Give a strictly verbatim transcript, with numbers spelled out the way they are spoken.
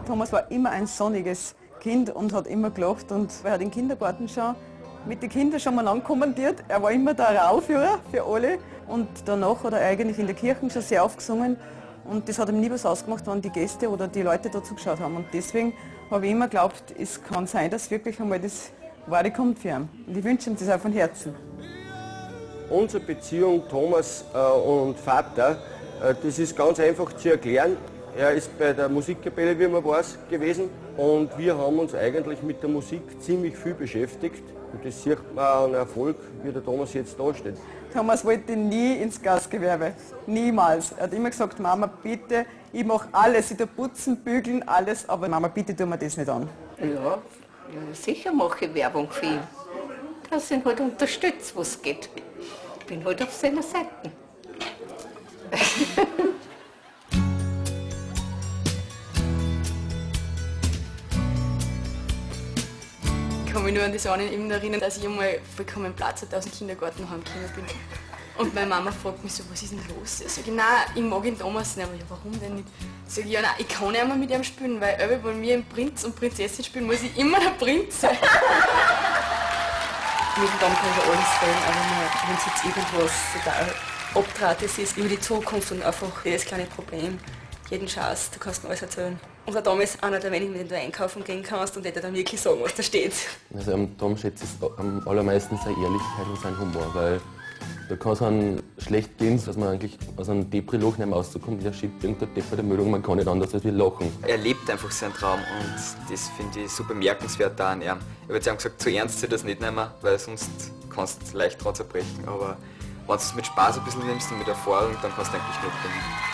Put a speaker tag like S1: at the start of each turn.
S1: Thomas war immer ein sonniges Kind und hat immer gelacht und er hat im Kindergarten schon mit den Kindern schon mal ankommentiert. Er war immer der Rauführer für alle und danach hat er eigentlich in der Kirche schon sehr aufgesungen und das hat ihm nie was ausgemacht, wenn die Gäste oder die Leute da zugeschaut haben und deswegen habe ich immer geglaubt, es kann sein, dass wirklich einmal das Wahre kommt für ihn und ich wünsche ihm das auch von Herzen.
S2: Unsere Beziehung Thomas äh, und Vater, äh, das ist ganz einfach zu erklären. Er ist bei der Musikkapelle, wie man weiß, gewesen und wir haben uns eigentlich mit der Musik ziemlich viel beschäftigt. Und das sieht man auch an Erfolg, wie der Thomas jetzt da steht.
S1: Thomas wollte nie ins Gastgewerbe, niemals. Er hat immer gesagt, Mama bitte, ich mache alles, ich tue putzen, bügeln, alles, aber Mama bitte tu mir das nicht an.
S3: Ja, ja sicher mache ich Werbung für ihn. Dass ich ihn halt unterstütze, wo es geht. Ich bin halt auf seiner Seite.
S4: Ich kann mich nur an das eine eben erinnern, dass ich einmal vollkommen Platz aus dem Kindergarten heimgekommen bin. Und meine Mama fragt mich so, was ist denn los? Ich sage, nein, ich mag ihn Thomas nicht. Aber ja, warum denn nicht? Ich sage, ja, nein, ich kann nicht mehr mit ihm spielen, weil wenn wir mir im Prinz und Prinzessin spielen, muss ich immer der Prinz sein. Mit dem Tom kann ich alles reden, aber wenn es jetzt irgendwas total Abtrates ist, über die Zukunft und einfach jedes kleine Problem, jeden Schatz, du kannst mir alles erzählen. Und der Tom ist einer der wenigen, mit denen du einkaufen gehen kannst und der dann wirklich sagen, was da steht.
S5: Also am Tom schätze ich am allermeisten seine Ehrlichkeit und sein Humor, weil da kann es einem schlecht gehen, dass man eigentlich aus einem Depri-Loch nicht mehr rauskommt. Der schiebt irgendeine Depp bei der Meldung, man kann nicht anders als wir lachen.
S6: Er lebt einfach seinen Traum und das finde ich so bemerkenswert da an ihm. Ich habe jetzt ihm gesagt, zu ernst sie das nicht nehmen, weil sonst kannst du leicht dran zerbrechen. Aber wenn du es mit Spaß ein bisschen nimmst und mit Erfahrung, dann kannst du eigentlich nicht gewinnen.